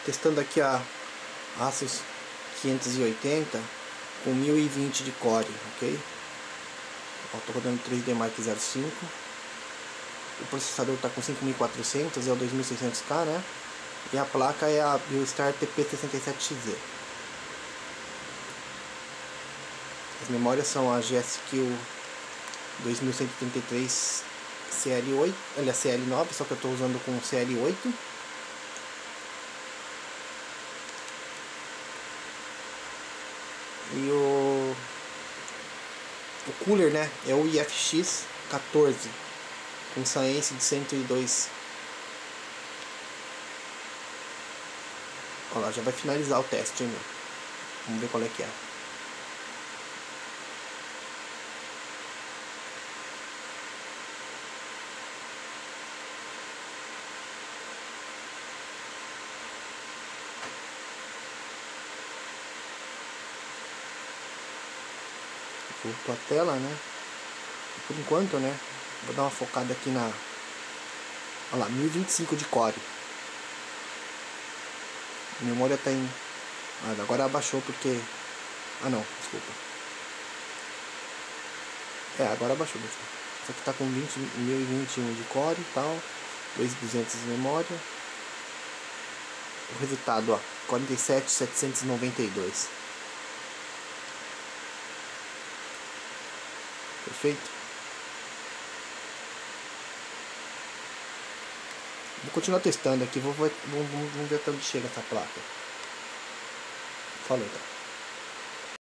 Testando aqui a Asus 580 com 1020 de core, ok? Estou rodando 3D Mark 05. O processador está com 5400, é o 2600K, né? E a placa é a Biostar TP67XZ. As memórias são a GTX580 2133 CL8, ela é CL9, só que eu estou usando com CL8. E o cooler, né, é o IFX14 com science de 102. Olha lá, já vai finalizar o teste, hein, meu? Vamos ver qual é que é. Voltou a tela, né? Por enquanto, né? Vou dar uma focada aqui na... Olha lá, 1025 de core. A memória tá em... Ah, agora abaixou porque... Ah não, desculpa. Agora abaixou mesmo. Isso aqui tá com 1021 de core e tal. 2200 de memória. O resultado, ó, 47.792. Perfeito? Vou continuar testando aqui, vamos ver até onde chega essa placa. Falou então.